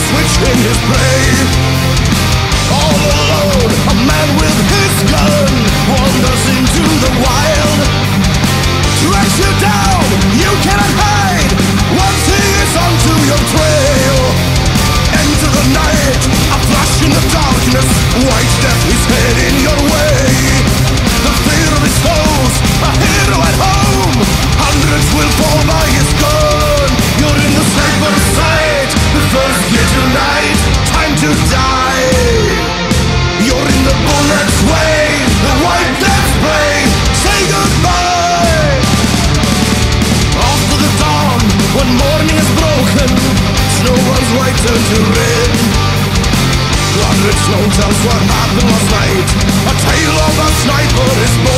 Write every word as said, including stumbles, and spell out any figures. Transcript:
switch in his prey. All alone, a man with his gun wanders into the wild, tracks you down, you cannot hide once he is onto your trail. Into the night, a flash in the darkness, white death is heading your way. The fear of his foes, a hero at home, hundreds will fall by his gun. You're in the sniper's sight, the first year tonight, time to die. You're in the bullet's way, the white death spray, say goodbye. After the dawn, when morning is broken, snow runs white turns to red. Blood-red snow tells what happened last night, a tale of a sniper is born.